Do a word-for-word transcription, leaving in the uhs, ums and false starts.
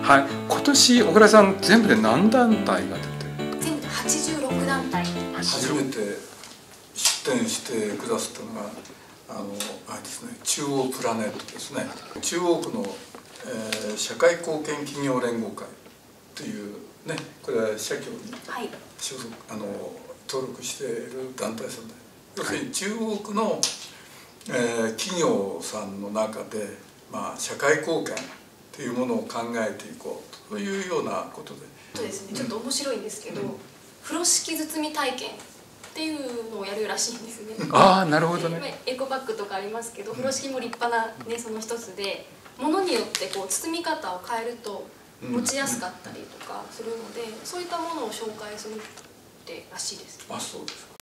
はい、今年小倉さん全部で何団体が出てる？ 全部ではちじゅうろくだんたい。 初めて出展してくださったのがあのあれですね、中央プラネットですね。中央区の、えー、社会貢献企業連合会というね、これは社協に所属、はい、あの登録している団体さんで、要するに中央区の、えー、企業さんの中で、まあ、社会貢献というものを考えていこうというようなことで。 そうですね、ちょっと面白いんですけど、うん、風呂敷包み体験っていうのをやるらしいんですね。 ああ、なるほどね。 エコバッグとかありますけど、風呂敷も立派なね、その一つで、ものによってこう包み方を変えると持ちやすかったりとかするので、そういったものを紹介するってらしいです。 あ、そうですか。